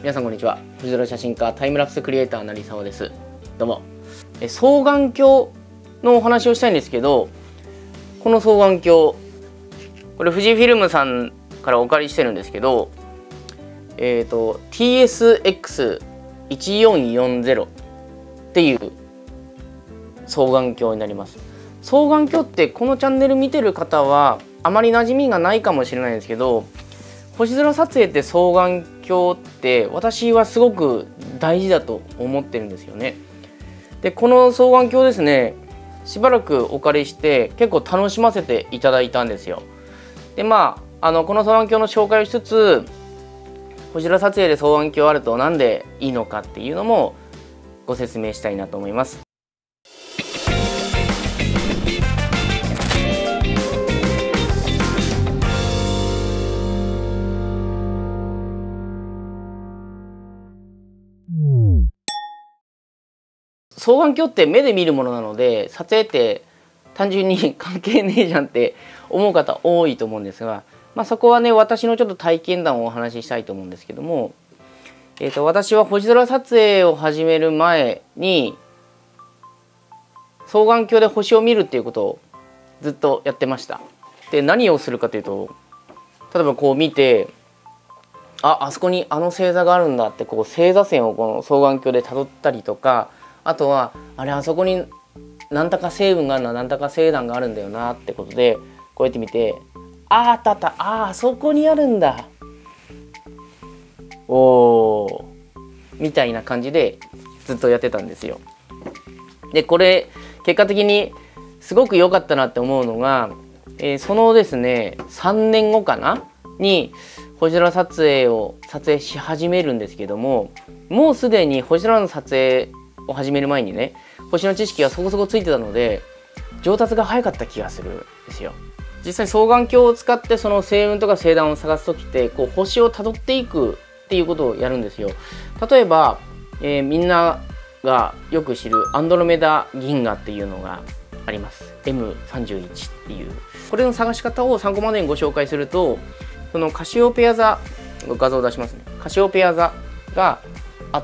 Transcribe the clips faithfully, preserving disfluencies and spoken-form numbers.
皆さんこんにちは。星空写真家タイムラプスクリエイター成沢です。どうも。え双眼鏡のお話をしたいんですけど、この双眼鏡これ富士フィルムさんからお借りしてるんですけど、えっと ティーエスエックスいちよんよんゼロ っていう双眼鏡になります。双眼鏡ってこのチャンネル見てる方はあまり馴染みがないかもしれないんですけど、星空撮影って双眼鏡って私はすごく大事だと思ってるんですよね。でこの双眼鏡ですね、しばらくお借りして結構楽しませていただいたんですよ。でまああのこの双眼鏡の紹介をしつつ、星空撮影で双眼鏡あるとなんでいいのかっていうのもご説明したいなと思います。双眼鏡って目で見るものなので、撮影って単純に関係ねえじゃんって思う方多いと思うんですが、まあ、そこはね私のちょっと体験談をお話ししたいと思うんですけども、えーと私は星空撮影を始める前に双眼鏡で星を見るっていうことをずっとやってました。で何をするかというと、例えばこう見て、ああそこにあの星座があるんだってこう星座線をこの双眼鏡でたどったりとか、あとはあれあそこに何たか星雲があるな、何たか星団があるんだよなってことでこうやって見て、あああったあった、ああそこにあるんだ、おーみたいな感じでずっとやってたんですよ。でこれ結果的にすごく良かったなって思うのが、えー、そのですねさんねんごかなに星空撮影を撮影し始めるんですけども、もうすでに星空の撮影を始める前にね星の知識がそこそこついてたので上達が早かった気がするんですよ。実際双眼鏡を使ってその星雲とか星団を探す時ってこう星をたどっていくっていうことをやるんですよ。例えば、えー、みんながよく知るアンドロメダ銀河っていうのがあります。エムさんじゅういち っていうこれの探し方を参考までにご紹介すると、そのカシオペア座画像を出しますね。カシオペア座があって、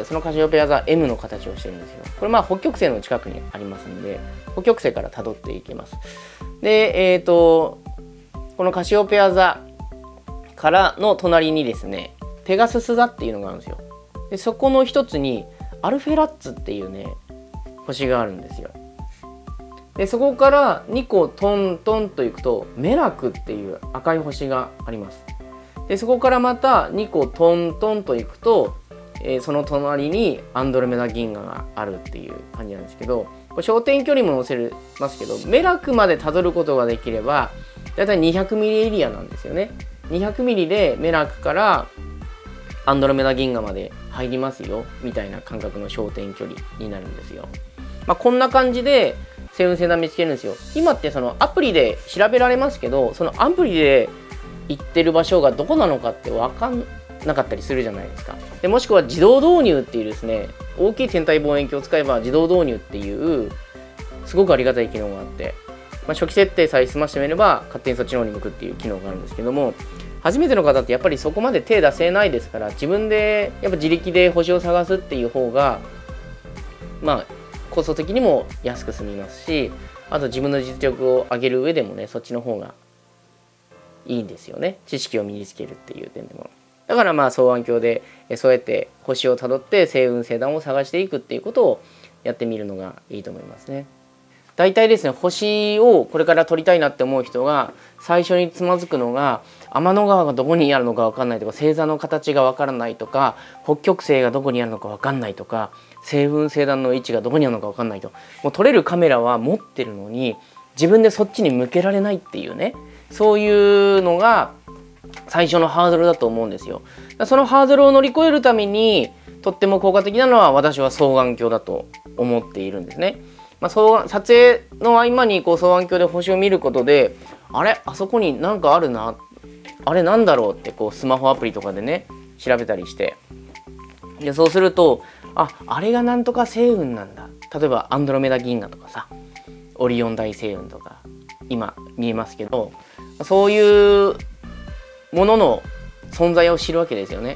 そのカシオペア座 エム の形をしてるんですよ。これまあ北極星の近くにありますんで北極星からたどっていきます。でえっとこのカシオペア座からの隣にですねペガスス座っていうのがあるんですよ。でそこの一つにアルフェラッツっていうね星があるんですよ。でそこからにこトントンといくとメラクっていう赤い星があります。でそこからまたにこトントンといくと、えー、その隣にアンドロメダ銀河があるっていう感じなんですけど、これ焦点距離も載せますけどメラクまでたどることができればだいたいにひゃくミリエリアなんですよね。にひゃくミリでメラクからアンドロメダ銀河まで入りますよみたいな感覚の焦点距離になるんですよ。まあ、こんな感じで星雲星団見つけるんですよ。今ってそのアプリで調べられますけど、そのアプリで行ってる場所がどこなのかって分かんなかったりするじゃないですか。でもしくは自動導入っていうですね大きい天体望遠鏡を使えば自動導入っていうすごくありがたい機能があって、まあ、初期設定さえ済ましてみれば勝手にそっちの方に向くっていう機能があるんですけども、初めての方ってやっぱりそこまで手出せないですから、自分でやっぱ自力で星を探すっていう方がまあコスト的にも安く済みますし、あと自分の実力を上げる上でもねそっちの方がいいんですよね。知識を身につけるっていう点でも。だからまあ双眼鏡でそうやって星をたどって星雲星団を探していくっていうことをやってみるのがいいと思いますね。大体ですね星をこれから撮りたいなって思う人が最初につまずくのが、天の川がどこにあるのか分かんないとか、星座の形が分からないとか、北極星がどこにあるのか分かんないとか、星雲星団の位置がどこにあるのか分かんないと、もう撮れるカメラは持ってるのに自分でそっちに向けられないっていうね、そういうのが最初のハードルだと思うんですよ。そのハードルを乗り越えるためにとっても効果的なのは私は双眼鏡だと思っているんですね。まあ、そう撮影の合間にこう双眼鏡で星を見ることで、あれあそこに何かあるな、あれなんだろうってこうスマホアプリとかでね調べたりして、でそうするとああれがなんとか星雲なんだ、例えばアンドロメダ銀河とかさオリオン大星雲とか今見えますけど、そういうものの存在を知るわけですよね。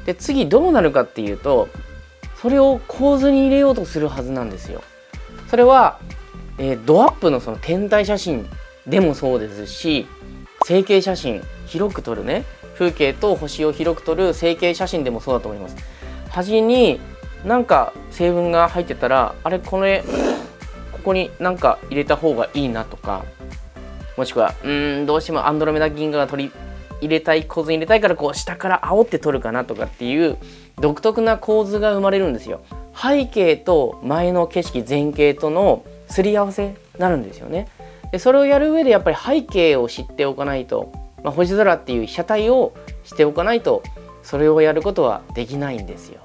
で次どうなるかっていうと、それを構図に入れようとするはずなんですよ。それは、えー、ドアップのその天体写真でもそうですし、成形写真広く撮るね、風景と星を広く撮る成形写真でもそうだと思います。端になんか成分が入ってたら、あれこれここになんか入れた方がいいなとか、もしくはうーんどうしてもアンドロメダ銀河が取り入れたい、構図に入れたいからこう下から煽って撮るかなとかっていう独特な構図が生まれるんですよ。背景と前の景色前景とのすり合わせになるんですよね。でそれをやる上でやっぱり背景を知っておかないと、まあ、星空っていう被写体を知っておかないとそれをやることはできないんですよ。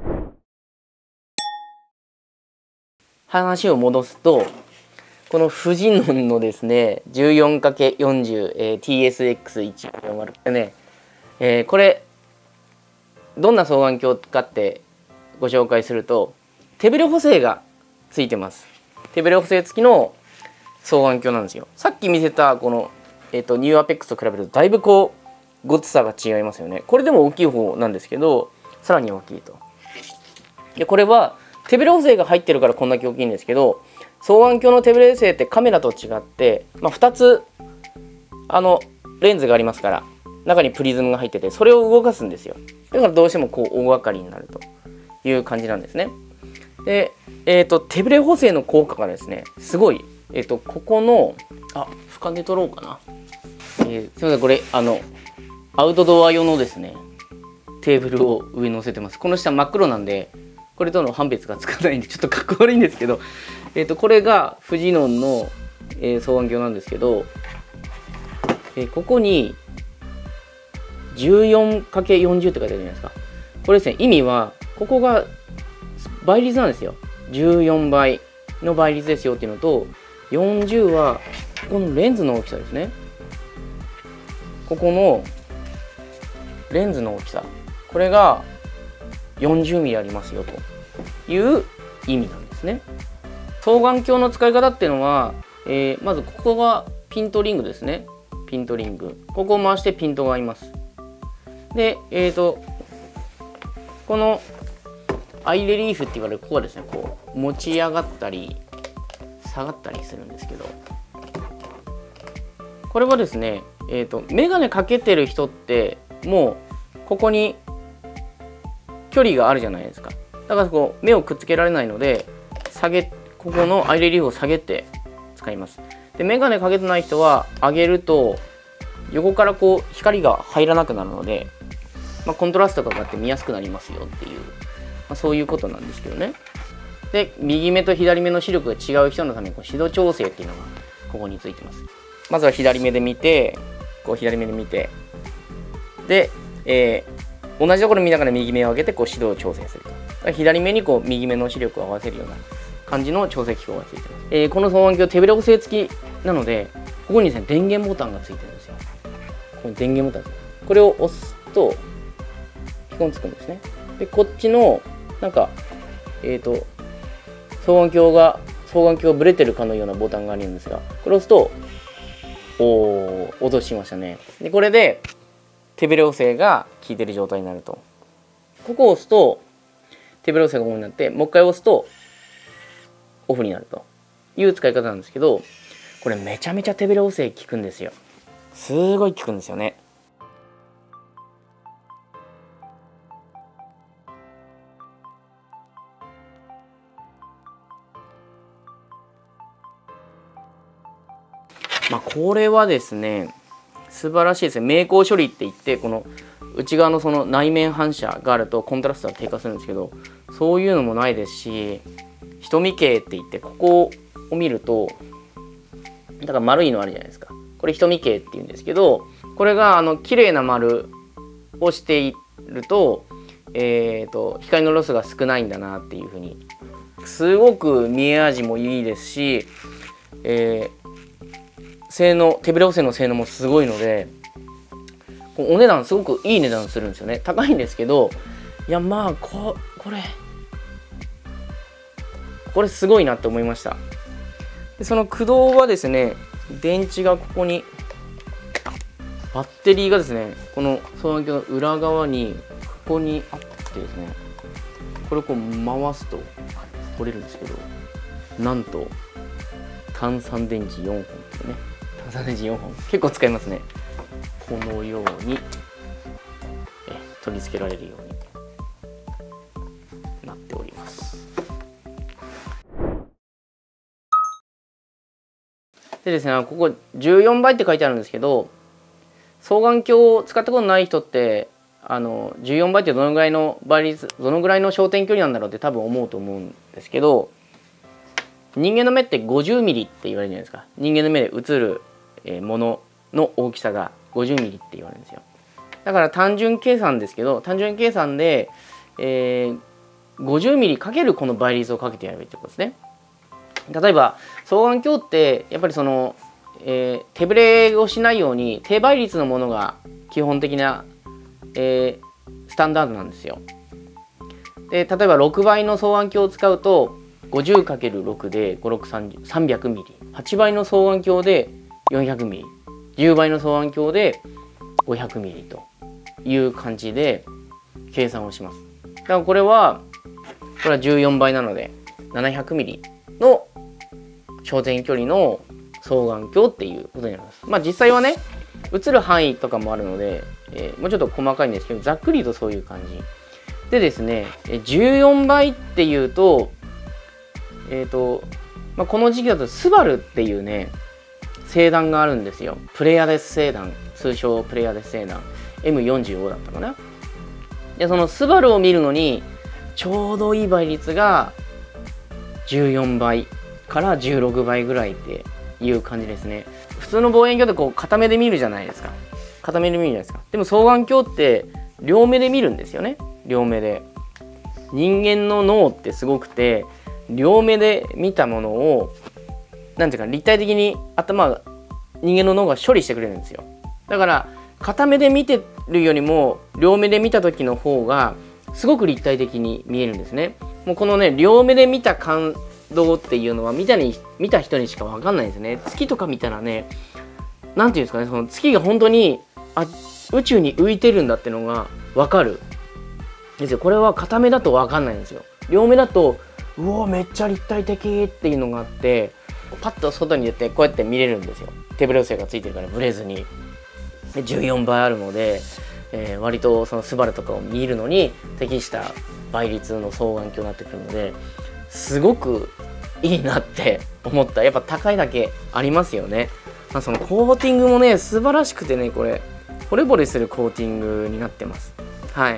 話を戻すと、このフジノンのですね じゅうよんかけるよんじゅう、えー、ティーエスエックスいちよんまる ってね、えー、これどんな双眼鏡かってご紹介すると、手ブレ補正がついてます。手ブレ補正付きの双眼鏡なんですよ。さっき見せたこの、えー、とニューアペックスと比べるとだいぶこうごつさが違いますよね。これでも大きい方なんですけど、さらに大きいと。でこれは手ブレ補正が入ってるからこんだけ大きいんですけど、双眼鏡の手ブレ補正ってカメラと違って、まあ、ふたつあのレンズがありますから、中にプリズムが入っててそれを動かすんですよ。だからどうしてもこう大掛かりになるという感じなんですね。で、えー、と手ブレ補正の効果がですねすごい、えー、とここのあ俯瞰で撮ろうかな、えー、すみません、これあのアウトドア用のですねテーブルを上に乗せてます。この下真っ黒なんでこれとの判別がつかないんでちょっとかっこ悪いんですけど、えー、とこれがフジノンの、えー、双眼鏡なんですけど、えー、ここに じゅうよんかけるよんじゅう って書いてあるじゃないですか。これですね、意味はここが倍率なんですよ。じゅうよんばいの倍率ですよっていうのと、よんじゅうはここのレンズの大きさですね。ここのレンズの大きさ、これがよんじゅうミリありますよという意味なんですね。双眼鏡の使い方っていうのは、えー、まずここがピントリングですね。ピントリング、ここを回してピントが合います。で、えーとこのアイレリーフって言われるここはですね、こう持ち上がったり下がったりするんですけど、これはですね、えーと眼鏡かけてる人ってもうここに距離があるじゃないですか。だからこう目をくっつけられないので下げここのアイレリーフを下げて使います。で眼鏡かけてない人は上げると横からこう光が入らなくなるので、まあ、コントラストがかかって見やすくなりますよっていう、まあ、そういうことなんですけどね。で右目と左目の視力が違う人のためにこう指導調整っていうのがここについてます。まずは左目で見て、こう左目で見て、で、えー、同じところ見ながら右目を上げてこう指導調整すると。左目にこう右目の視力を合わせるような感じの調整機構がついてます。えー、この双眼鏡手ブレ補正付きなので、ここにですね電源ボタンがついてるんですよ。この電源ボタンです。これを押すとピコンつくんですね。でこっちのなんかえっ、ー、と双眼鏡が双眼鏡がブレてるかのようなボタンがあるんですが、これを押すとおー音しましたね。でこれで手ブレ補正が効いてる状態になると。ここを押すと手ブレ補正がオンになって、もう一回押すとオフになるという使い方なんですけど、これめちゃめちゃ手ブレ補正効くんですよ。すごい効くんですよね。まあこれはですね素晴らしいですね。明光処理って言って、この内側のその内面反射があるとコントラストが低下するんですけど、そういうのもないですし、瞳形って言ってここを見るとだから丸いのあるじゃないですか。これ瞳形って言うんですけど、これがあの綺麗な丸をしていると、えーと光のロスが少ないんだなっていうふうに、すごく見え味もいいですし、えー性能手ブレ補正の性能もすごいので、お値段すごくいい値段するんですよね。高いんですけど、いやまあここれこれすごいなって思いました。でその駆動はですね、電池がここに、バッテリーがですねこの双眼鏡の裏側にここにあってですね、これをこう回すと取れるんですけど、なんと単三電池よんほんっていうね、単三電池よんほん結構使いますね。このようにえ取り付けられるようになっております。でですね、ここじゅうよんばいって書いてあるんですけど、双眼鏡を使ったことない人ってあのじゅうよんばいってどのぐらいの倍率、どのぐらいの焦点距離なんだろうって多分思うと思うんですけど、人間の目ってごじゅうミリって言われるじゃないですか。人間の目で映るものの大きさがごじゅうミリって言われるんですよ。だから単純計算ですけど、単純計算で、えー、ごじゅうミリかけるこの倍率をかけてやればいいってことですね。例えば双眼鏡ってやっぱりその、えー、手ぶれをしないように低倍率のものが基本的な、えー、スタンダードなんですよ。で例えばろくばいの双眼鏡を使うと ごじゅうかけるろく でごろくさんじゅう、さんびゃくミリ、はちばいの双眼鏡でよんひゃくミリ、じゅうばいの双眼鏡でごひゃくミリという感じで計算をします。だからこれはこれはじゅうよんばいなのでななひゃくミリの焦点距離の双眼鏡っていうことになります。まあ実際はね、映る範囲とかもあるので、えー、もうちょっと細かいんですけど、ざっくりとそういう感じでですね、じゅうよんばいっていうと、えっと、まあ、この時期だとスバルっていうね星団があるんですよ。プレアデス星団、通称プレアデス星団 エムよんじゅうご だったかな。でそのスバルを見るのにちょうどいい倍率がじゅうよんばいからじゅうろくばいぐらいっていう感じですね。普通の望遠鏡ってこう片目で見るじゃないですか。片目で見るじゃないですか。でも双眼鏡って両目で見るんですよね。両目で。人間の脳ってすごくて、両目で見たものをなんていうか立体的に頭が人間の脳が処理してくれるんですよ。だから片目で見てるよりも両目で見た時の方がすごく立体的に見えるんですね。もうこのね両目で見た感動っていうのは見たに見た人にしか分かんないんですね。月とか見たらね、なんていうんですかね、その月が本当にあ宇宙に浮いてるんだってのが分かるですよ。これは片目だと分かんないんですよ。両目だとうおめっちゃ立体的っていうのがあって、パッと外に出てこうやって見れるんですよ。手ブレ補正がついてるからブレずに。でじゅうよんばいあるので、えー、割とそのスバルとかを見るのに適した倍率の双眼鏡になってくるので、すごくいいなって思った。やっぱ高いだけありますよね。まあ、そのコーティングもね素晴らしくてね、これ惚れ惚れするコーティングになってます。はい。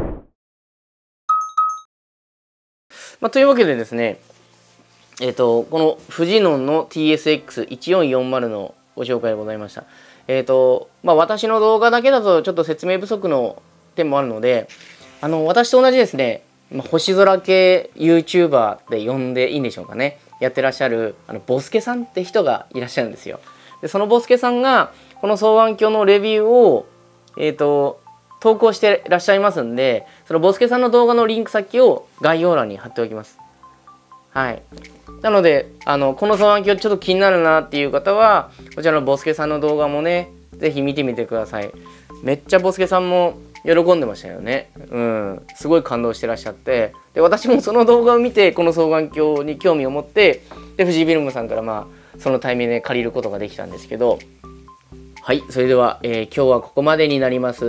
まあ、というわけでですね、えっとこのフジノンの ティーエスエックスいちよんよんまる のご紹介でございました。えっとまあ私の動画だけだとちょっと説明不足の点もあるので、あの私と同じですね、星空系 YouTuber って呼んでいいんでしょうかね、やってらっしゃるあのボスケさんって人がいらっしゃるんですよ。でそのボスケさんがこの双眼鏡のレビューをえっと投稿してらっしゃいますんで、そのボスケさんの動画のリンク先を概要欄に貼っておきます。はい。なのであのこの双眼鏡ちょっと気になるなっていう方はこちらのボスケさんの動画もね是非見てみてください。めっちゃボスケさんも喜んでましたよね。うん、すごい感動してらっしゃって、で私もその動画を見てこの双眼鏡に興味を持って、でフジフィルムさんからまあそのタイミングで借りることができたんですけど、はい、それでは、えー、今日はここまでになります。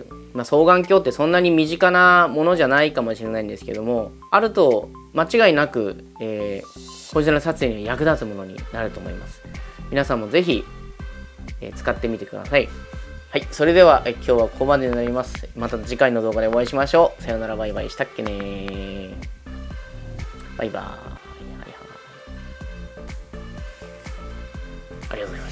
まあ、双眼鏡ってそんなに身近なものじゃないかもしれないんですけども、あると間違いなく、えー、星空撮影に役立つものになると思います。皆さんもぜひ、えー、使ってみてください。はい、それではえ今日はここまでになります。また次回の動画でお会いしましょう。さよなら、バイバイしたっけね。バイバーイ。ありがとうございます。